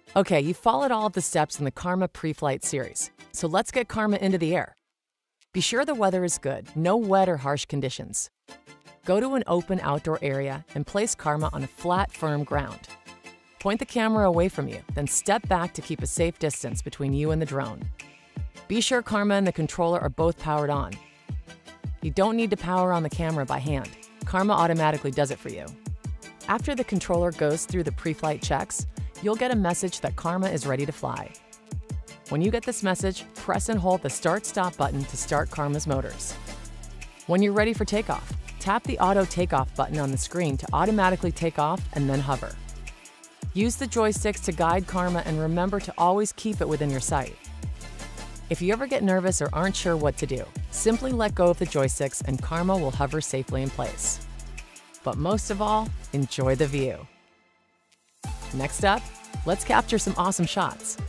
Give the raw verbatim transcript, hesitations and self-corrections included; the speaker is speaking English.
Okay, you followed all of the steps in the Karma pre-flight series, so let's get Karma into the air. Be sure the weather is good, no wet or harsh conditions. Go to an open outdoor area and place Karma on a flat, firm ground. Point the camera away from you, then step back to keep a safe distance between you and the drone. Be sure Karma and the controller are both powered on. You don't need to power on the camera by hand. Karma automatically does it for you. After the controller goes through the pre-flight checks, you'll get a message that Karma is ready to fly. When you get this message, press and hold the Start-Stop button to start Karma's motors. When you're ready for takeoff, tap the Auto Takeoff button on the screen to automatically take off and then hover. Use the joysticks to guide Karma and remember to always keep it within your sight. If you ever get nervous or aren't sure what to do, simply let go of the joysticks and Karma will hover safely in place. But most of all, enjoy the view. Next up, let's capture some awesome shots.